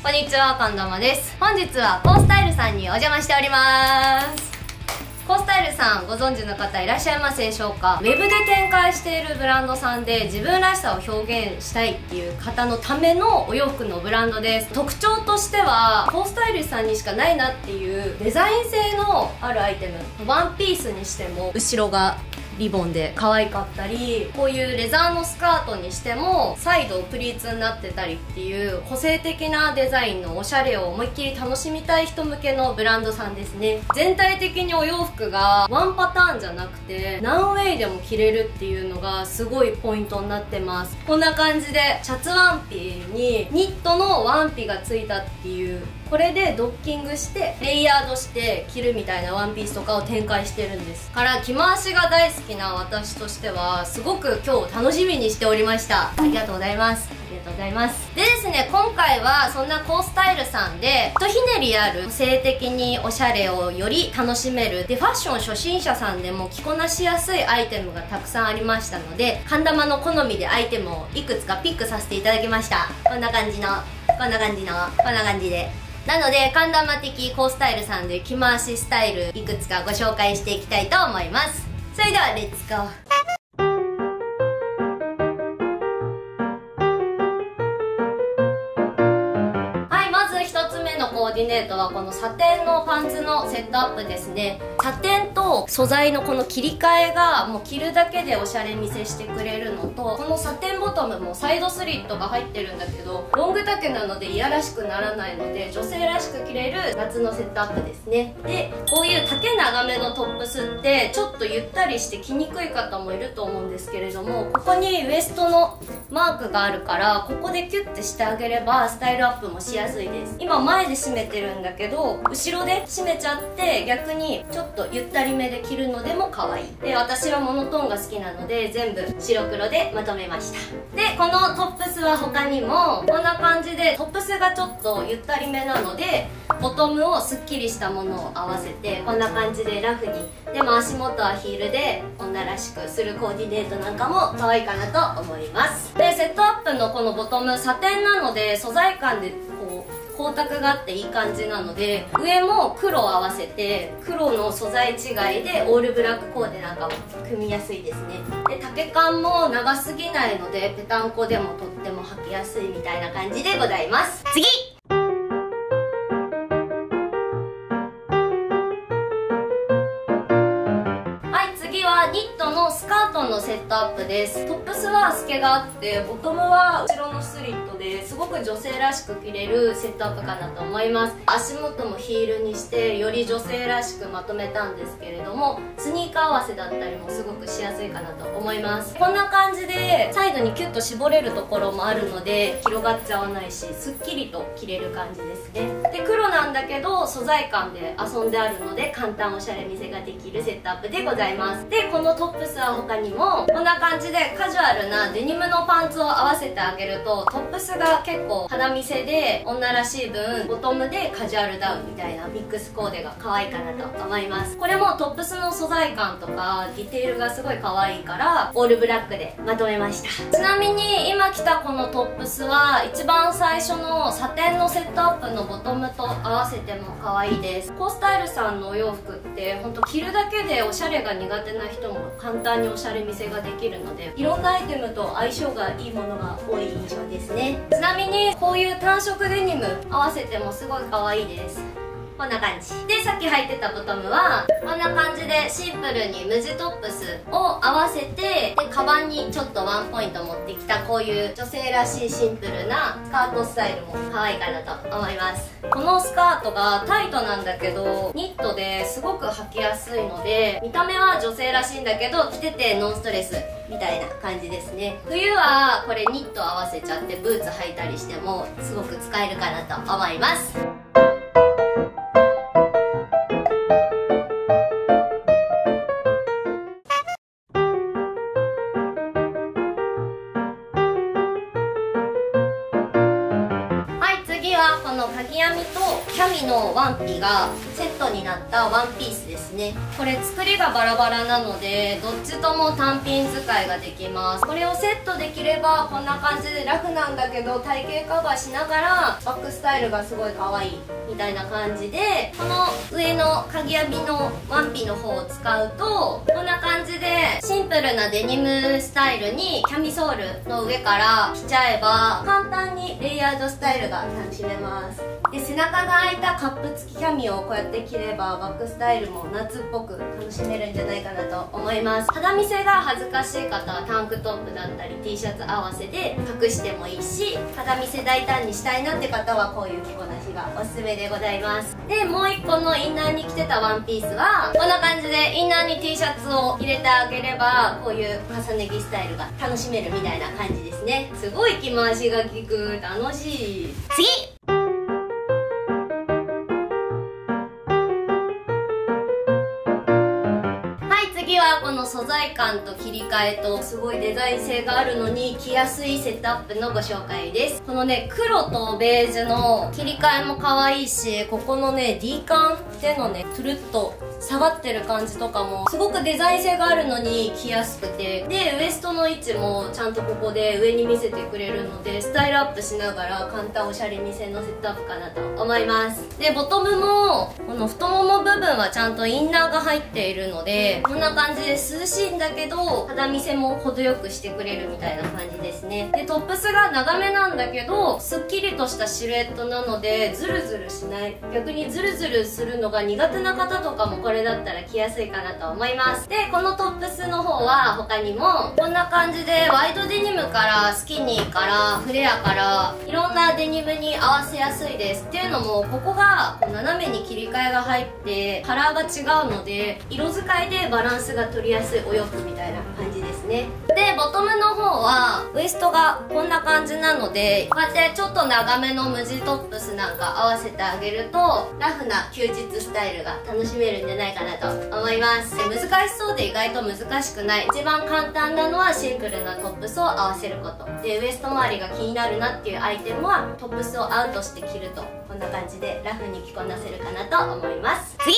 こんにちは、かんだまです。本日はコースタイルさんにお邪魔しております。コースタイルさんご存知の方いらっしゃいますでしょうか。ウェブで展開しているブランドさんで自分らしさを表現したいっていう方のためのお洋服のブランドです。特徴としてはコースタイルさんにしかないなっていうデザイン性のあるアイテム。ワンピースにしても後ろがリボンで可愛かったり、こういうレザーのスカートにしてもサイドプリーツになってたりっていう個性的なデザインのおしゃれを思いっきり楽しみたい人向けのブランドさんですね。全体的にお洋服がワンパターンじゃなくて何ウェイでも着れるっていうのがすごいポイントになってます。こんな感じでシャツワンピにニットのワンピがついたっていう、これでドッキングしてレイヤードして着るみたいなワンピースとかを展開してるんですから着回しが大好きな私としてはすごく今日楽しみにしておりました。ありがとうございます。ありがとうございます。でですね、今回はそんなコースタイルさんでひとひねりある個性的におしゃれをより楽しめるで、ファッション初心者さんでも着こなしやすいアイテムがたくさんありましたので、かんだまの好みでアイテムをいくつかピックさせていただきました。こんな感じのこんな感じのこんな感じで、なので、かんだま的コースタイルさんで着回しスタイルいくつかご紹介していきたいと思います。それではレッツゴー。コーディネートはこのサテンのパンツのセットアップですね。サテンと素材のこの切り替えがもう着るだけでおしゃれ見せしてくれるのと、このサテンボトムもサイドスリットが入ってるんだけどロング丈なのでいやらしくならないので女性らしく着れる夏のセットアップですね。で、こういう丈長めのトップスってちょっとゆったりして着にくい方もいると思うんですけれども、ここにウエストのマークがあるからここでキュッてしてあげればスタイルアップもしやすいです。今前で締めてるんだけど後ろで締めちゃって逆にちょっとゆったりめで着るのでも可愛い。で、私はモノトーンが好きなので全部白黒でまとめました。で、このトップスは他にもこんな感じでトップスがちょっとゆったりめなのでボトムをすっきりしたものを合わせてこんな感じでラフに、でも足元はヒールで女らしくするコーディネートなんかも可愛いかなと思います。で、セットアップのこのボトムサテンなので素材感でこう光沢があっていい感じなので、上も黒を合わせて黒の素材違いでオールブラックコーデなんかも組みやすいですね。で、丈感も長すぎないのでペタンコでもとっても履きやすいみたいな感じでございます。次、ニットのスカートのセットアップです。トップスは透けがあってボトムは後ろのスリットですごく女性らしく着れるセットアップかなと思います。足元もヒールにしてより女性らしくまとめたんですけれども、スニーカー合わせだったりもすごくしやすいかなと思います。こんな感じでサイドにキュッと絞れるところもあるので広がっちゃわないしすっきりと着れる感じですね。で、黒なんだけど素材感で遊んであるので簡単おしゃれ見せができるセットアップでございます。で、このトップスは他にもこんな感じでカジュアルなデニムのパンツを合わせてあげるとトップスが結構肌見せで女らしい分ボトムでカジュアルダウンみたいなミックスコーデが可愛いかなと思います。これもトップスの素材感とかディテールがすごい可愛いからオールブラックでまとめました。ちなみに今着たこのトップスは一番最初のサテンのセットアップのボトムと合わせても可愛いです。コースタイルさんのお洋服ってほんと着るだけでおしゃれが苦手な人も簡単におしゃれ見せができるのでいろんなアイテムと相性がいいものが多い印象ですね。ちなみにこういう単色デニム合わせてもすごい可愛いです。こんな感じで、さっき履いてたボトムはこんな感じでシンプルに無地トップスを合わせて、でカバンにちょっとワンポイント持ってきたこういう女性らしいシンプルなスカートスタイルも可愛いかなと思います。このスカートがタイトなんだけどニットですごく履きやすいので見た目は女性らしいんだけど着ててノンストレスみたいな感じですね。冬はこれニット合わせちゃってブーツ履いたりしてもすごく使えるかなと思います。 はこのかぎ編みとキャミのワンピがセットになったワンピースですね。これ作りがバラバラなのでどっちとも単品使いができます。これをセットできればこんな感じでラフなんだけど体型カバーしながらバックスタイルがすごい可愛いみたいな感じで、この上のかぎ編みのワンピの方を使うとこんな感じでシンプルなデニムスタイルにキャミソールの上から着ちゃえば簡単にレイヤードスタイルが楽しめます。で、背中が開いたカップ付きキャミをこうやって着ればバックスタイルも夏っぽく楽しめるんじゃないかなと思います。肌見せが恥ずかしい方はタンクトップだったり T シャツ合わせで隠してもいいし、肌見せ大胆にしたいなって方はこういう着こなしがおすすめでございます。で、もう一個のインナーに着てたワンピースはこんな感じでインナーに T シャツを入れてあげればこういう重ね着スタイルが楽しめるみたいな感じですね。すごい着回しが効く、楽しい。次、次はこの素材感と切り替えとすごいデザイン性があるのに着やすいセットアップのご紹介です。このね、黒とベージュの切り替えも可愛いし、ここのね D カンでのねトゥルッと下がってる感じとかもすごくデザイン性があるのに着やすくて、でウエストの位置もちゃんとここで上に見せてくれるのでスタイルアップしながら簡単おしゃれ見せのセットアップかなと思います。で、ボトムもこの太もも部分はちゃんとインナーが入っているのでこんな感じで涼しいんだけど肌見せも程よくしてくれるみたいな感じですね。で、トップスが長めなんだけどすっきりとしたシルエットなのでズルズルしない、逆にズルズルするのが苦手な方とかもこれだったら着やすいかなと思います。で、このトップスの方は他にもこんな感じでワイドデニムからスキニーからフレアからいろんなデニムに合わせやすいです。っていうのもここが斜めに切り替えが入ってカラーが違うので色使いでバランスが取りやすいお洋服みたいな感じですね。で、ボトムの方はウエストがこんな感じなのでこうやってちょっと長めの無地トップスなんか合わせてあげるとラフな休日スタイルが楽しめるんじゃないかなと思います。で、難しそうで意外と難しくない、一番簡単なのはシンプルなトップスを合わせることで、ウエスト周りが気になるなっていうアイテムはトップスをアウトして着るとこんな感じでラフに着こなせるかなと思います。次、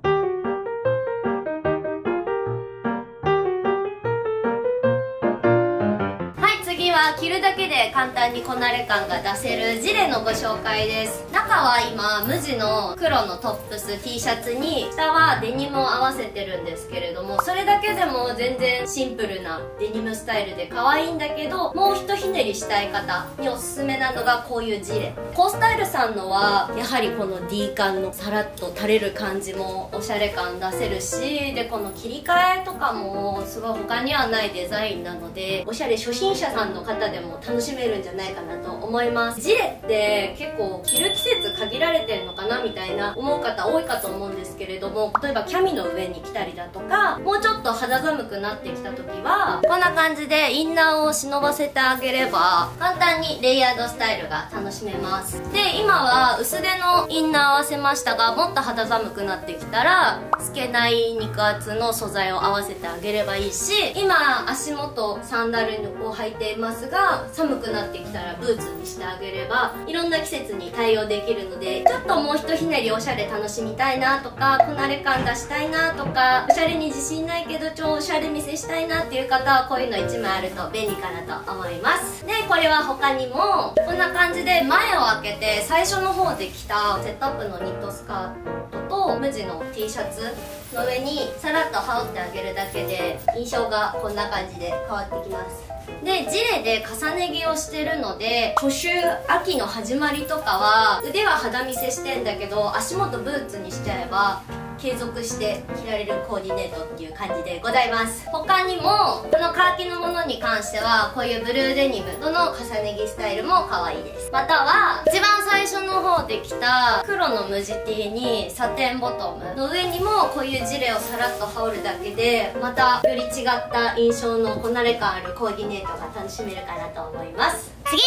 着るだけで簡単にこなれ感が出せるジレのご紹介です。中は今無地の黒のトップス T シャツに下はデニムを合わせてるんですけれども、それだけでも全然シンプルなデニムスタイルで可愛いんだけどもうひとひねりしたい方におすすめなのがこういうジレ。コースタイルさんのはやはりこの D カンのさらっと垂れる感じもおしゃれ感出せるし、でこの切り替えとかもすごい他にはないデザインなのでおしゃれ初心者さんの方でも楽しめるんじゃないかなと思います。ジレって結構着る季節限られてるのかなみたいな思う方多いかと思うんですけれども、例えばキャミの上に着たりだとかもうちょっと肌寒くなってきた時はこんな感じでインナーを忍ばせてあげれば簡単にレイヤードスタイルが楽しめます。で、今は薄手のインナー合わせましたがもっと肌寒くなってきたら透けない肉厚の素材を合わせてあげればいいし、今足元サンダルを履いていますが寒くなってきたらブーツにしてあげればいろんな季節に対応できるので、ちょっともうひとひねりおしゃれ楽しみたいなとかこなれ感出したいなとかおしゃれに自信ないけど超おしゃれ見せしたいなっていう方はこういうの1枚あると便利かなと思います。で、これは他にもこんな感じで前を開けて最初の方で着たセットアップのニットスカートと無地の T シャツの上にさらっと羽織ってあげるだけで印象がこんな感じで変わってきます。で、ジレで重ね着をしてるので初秋秋の始まりとかは腕は肌見せしてんだけど足元ブーツにしちゃえば継続して着られるコーディネートっていう感じでございます。他にもこのカーキのものに関してはこういうブルーデニムとの重ね着スタイルも可愛いです。または一番最初の方で着た黒の無地 T にサテンボトムの上にもこういうジレをさらっと羽織るだけでまたより違った印象のこなれ感あるコーディネートが楽しめるかなと思います。次、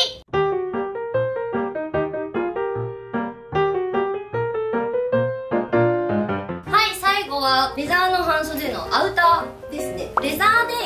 レザーの半袖のアウターですね。レザーで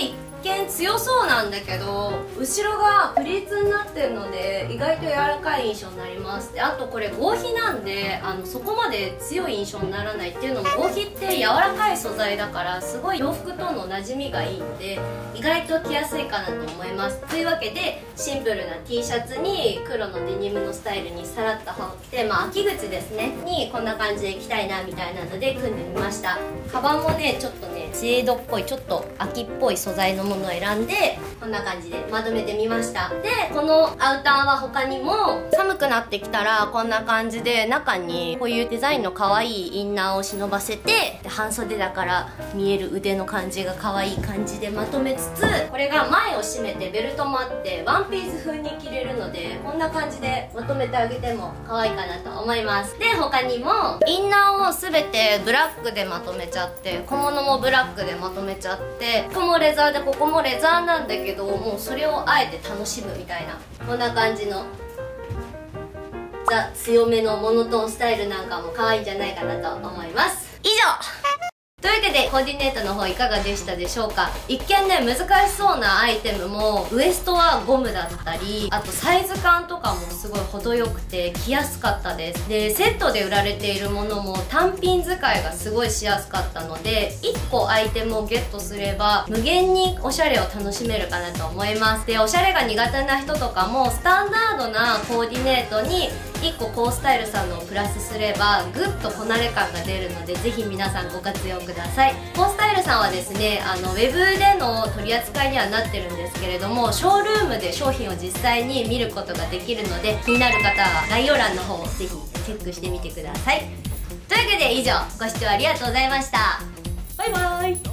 見強そうなんだけど後ろがプリーツになってるので意外と柔らかい印象になります。であとこれ合皮なんでそこまで強い印象にならないっていうのも、合皮って柔らかい素材だからすごい洋服との馴染みがいいんで意外と着やすいかなと思います。というわけでシンプルな T シャツに黒のデニムのスタイルにさらっと羽織って、秋口ですねにこんな感じで着たいなみたいなので組んでみました。カバンもねちょっとねツエードっぽいちょっと秋っぽい素材のものを選んでこんな感じでまとめてみました。でこのアウターは他にも寒くなってきたらこんな感じで中にこういうデザインの可愛いインナーを忍ばせて、で半袖だから見える腕の感じが可愛い感じでまとめつつ、これが前を締めてベルトもあってワンピース風に着れるのでこんな感じでまとめてあげても可愛いかなと思います。で他にもインナーを全てブラックでまとめちゃって、小物もブラックでまとめちゃって、ここもレザーでここもレザーなんだけど、もうそれをあえて楽しむみたいな、こんな感じのザ強めのモノトーンスタイルなんかも可愛いんじゃないかなと思います。以上というわけでコーディネートの方いかがでしたでしょうか。一見ね難しそうなアイテムもウエストはゴムだったり、あとサイズ感とかもすごい程よくて着やすかったです。でセットで売られているものも単品使いがすごいしやすかったので、1個アイテムをゲットすれば無限におしゃれを楽しめるかなと思います。でおしゃれが苦手な人とかもスタンダードなコーディネートに1個コースタイルさんのをプラスすればぐっとこなれ感が出るので、ぜひ皆さんご活用ください。コースタイルさんはですねウェブでの取り扱いにはなってるんですけれども、ショールームで商品を実際に見ることができるので、気になる方は概要欄の方をぜひチェックしてみてください。というわけで以上ご視聴ありがとうございました。バイバーイ。